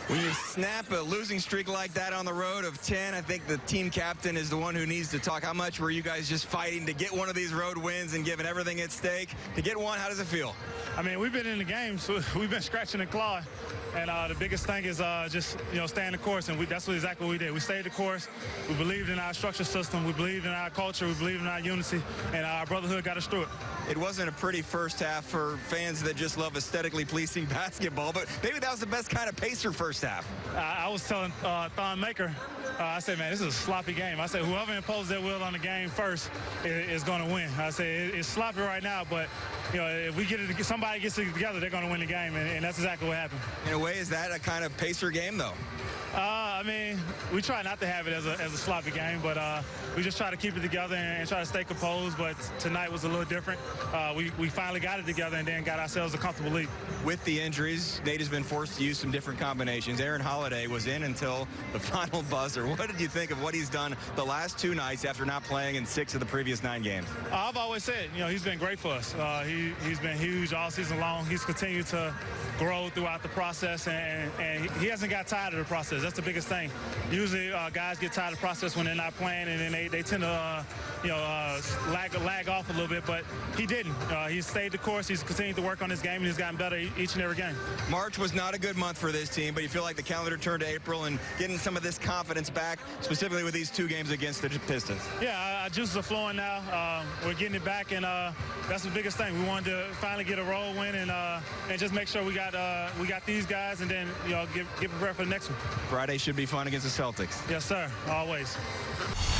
When you snap a losing streak like that on the road of 10, I think the team captain is the one who needs to talk. How much were you guys just fighting to get one of these road wins and giving everything at stake? To get one, how does it feel? I mean, we've been in the game, so we've been scratching and clawing. And the biggest thing is just, staying the course, and that's exactly what we did. We stayed the course. We believed in our structure system. We believed in our culture. We believed in our unity, and our brotherhood got us through it. It wasn't a pretty first half for fans that just love aesthetically pleasing basketball, but maybe that was the best kind of Pacer first half. I was telling Thon Maker, I said, man, this is a sloppy game. I said, whoever imposes their will on the game first is going to win. I said, it's sloppy right now, but if we somebody gets it together, they're going to win the game, and that's exactly what happened. In a way, is that a kind of Pacer game, though? I mean, we try not to have it as a sloppy game, but we just try to keep it together and try to stay composed. But tonight was a little different. We finally got it together and then got ourselves a comfortable lead. With the injuries, Nate has been forced to use some different combinations. Aaron Holiday was in until the final buzzer. What did you think of what he's done the last two nights after not playing in 6 of the previous 9 games? I've always said, he's been great for us. He's been huge all season long. He's continued to grow throughout the process, and he hasn't got tired of the process. That's the biggest thing. Usually guys get tired of the process when they're not playing, and then they tend to lag off a little bit, but he didn't. He stayed the course. He's continued to work on his game, and he's gotten better each and every game. March was not a good month for this team, but you feel like the calendar turned to April and getting some of this confidence back, specifically with these 2 games against the Pistons. Yeah, our juices are flowing now. We're getting it back, and that's the biggest thing. We wanted to finally get a road win and just make sure we got these guys, and then get prepared for the next one. Friday should be fun against the Celtics. Yes, sir. Always.